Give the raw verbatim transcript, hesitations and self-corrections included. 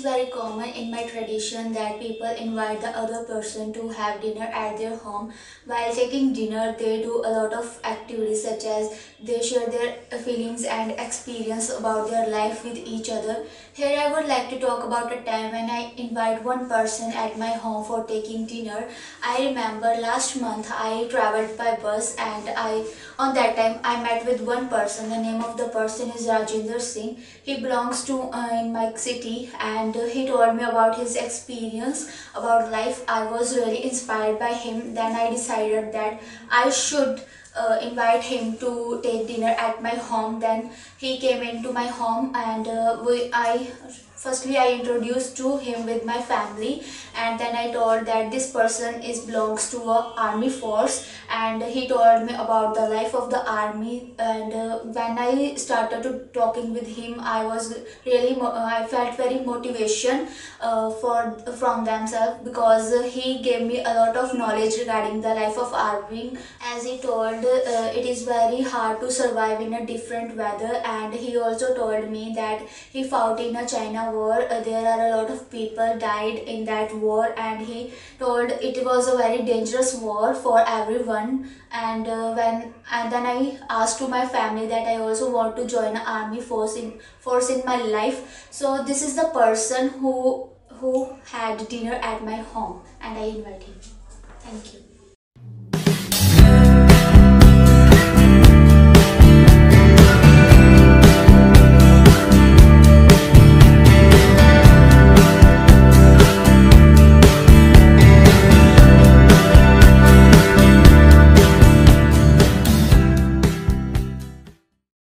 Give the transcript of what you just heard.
very common in my tradition that people invite the other person to have dinner at their home. While taking dinner, they do a lot of activities such as they share their feelings and experience about their life with each other. Here I would like to talk about a time when I invite one person at my home for taking dinner. I remember last month I traveled by bus and I on that time I met with one person. The name of the person is Rajinder Singh. He belongs to uh, in my city, and uh, he told me about his experience about life. I was really inspired by him. Then I decided that I should uh, invite him to take dinner at my home. Then he came into my home, and uh, we I firstly I introduced to him with my family, and then I told that this person is belongs to a army force, and he told me about the life of the army. And uh, when I started to talking with him, I was really I felt very motivation uh, for from themselves, because uh, he gave me a lot of knowledge regarding the life of army. As he told, uh, it is very hard to survive in a different weather, and he also told me that he fought in a China war. Uh, there are a lot of people died in that war, and he told it was a very dangerous war for everyone. And uh, when and then I asked to my family that I also want to join an army force in force in my life. So this is the person who who had dinner at my home, and I invite him. Thank you.